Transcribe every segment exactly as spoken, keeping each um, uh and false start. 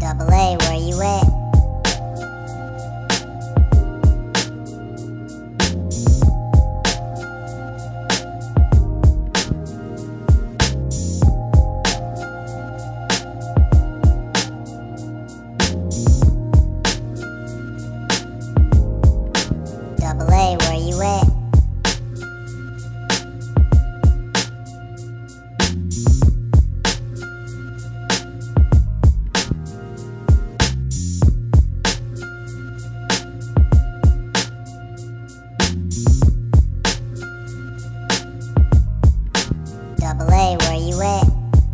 Double A, where you at? Double A, where you at? Double A, where you at?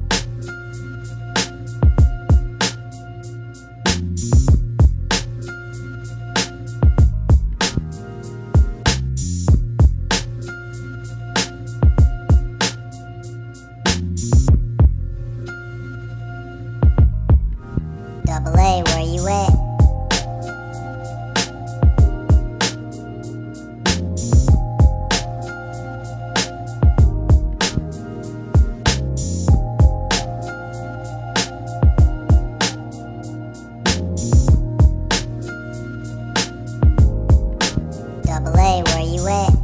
Double A, where you at? Double A, where you at?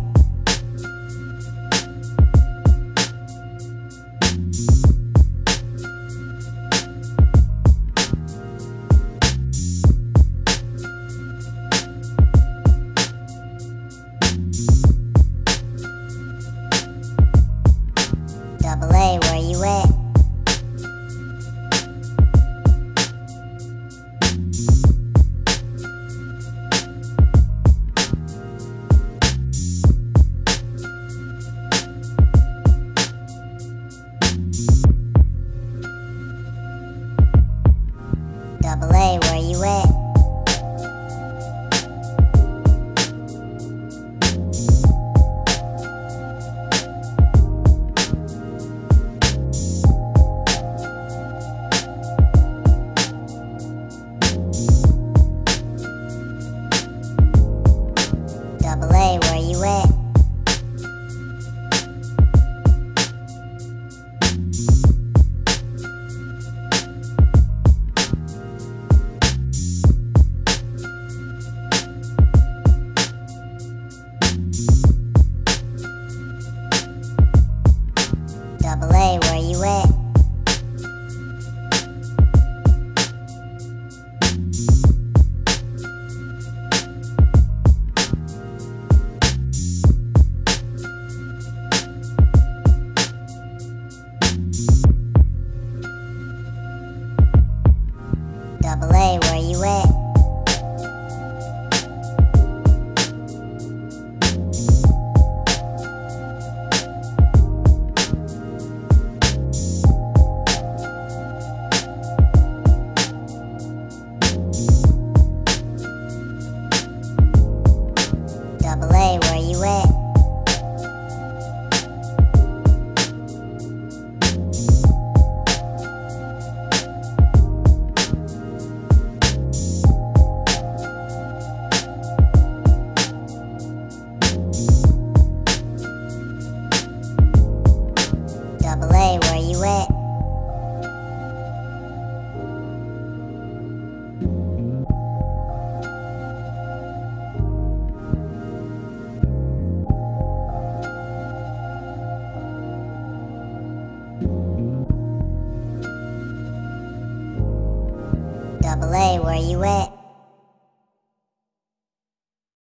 Double A, where you at? Double A, where you at? Double A, where you at? Double A, where you at? Double A, where you at? Double A, where you at? Double A, where you at? Double A, where you at?